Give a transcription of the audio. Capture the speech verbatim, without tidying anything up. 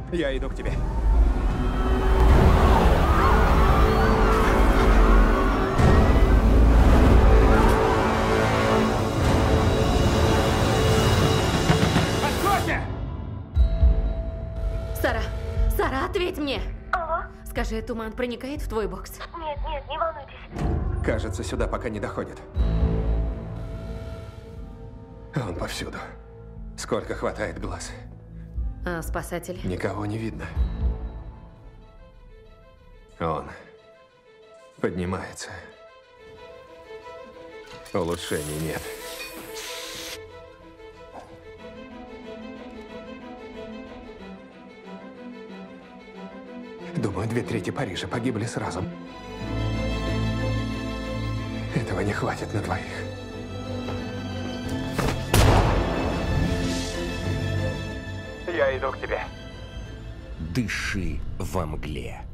Я иду к тебе. Откройте! Сара, Сара, ответь мне! Алло? Скажи, туман проникает в твой бокс? Нет, нет, не волнуйтесь. Кажется, сюда пока не доходит. Он повсюду. Сколько хватает глаз. А спасатели? Никого не видно. Он поднимается. Улучшений нет. Думаю, две трети Парижа погибли сразу. Этого не хватит на двоих. Я иду к тебе. Дыши во мгле.